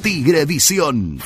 Tigrevisión.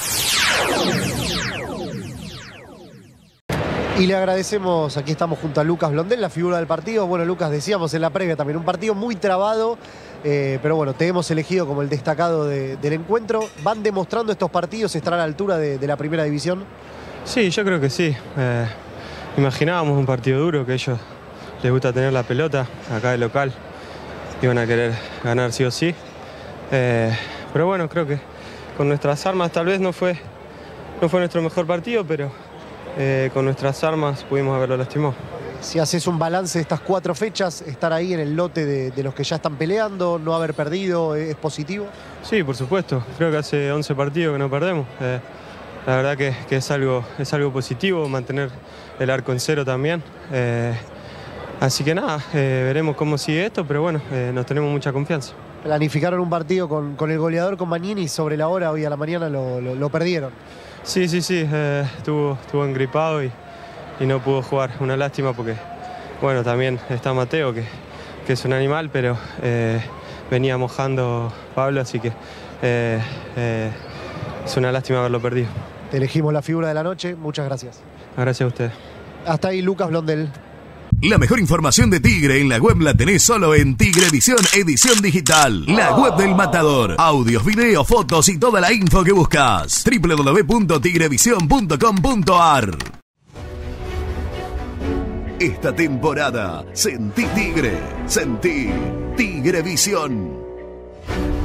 Y le agradecemos, aquí estamos junto a Lucas Blondel, la figura del partido. Bueno, Lucas, decíamos en la previa también, un partido muy trabado, pero bueno, te hemos elegido como el destacado del encuentro. ¿Van demostrando estos partidos estar a la altura de la primera división? Sí, yo creo que sí. Imaginábamos un partido duro, que a ellos les gusta tener la pelota, acá de local. Iban a querer ganar sí o sí. Pero bueno, creo que con nuestras armas tal vez no fue nuestro mejor partido, pero con nuestras armas pudimos haberlo lastimado. Si haces un balance de estas 4 fechas, estar ahí en el lote de los que ya están peleando, no haber perdido, ¿es positivo? Sí, por supuesto. Creo que hace 11 partidos que no perdemos. La verdad que es algo positivo mantener el arco en cero también. Así que nada, veremos cómo sigue esto, pero bueno, nos tenemos mucha confianza. Planificaron un partido con el goleador, con Magnini, sobre la hora, hoy a la mañana lo perdieron. Sí, estuvo engripado y no pudo jugar. Una lástima porque, bueno, también está Mateo, que es un animal, pero venía mojando Pablo, así que es una lástima haberlo perdido. Te elegimos la figura de la noche, muchas gracias. Gracias a ustedes. Hasta ahí Lucas Blondel. La mejor información de Tigre en la web la tenés solo en Tigrevisión Edición Digital. La web del Matador. Audios, videos, fotos y toda la info que buscas. www.tigrevision.com.ar. Esta temporada, sentí Tigre, sentí Tigrevisión.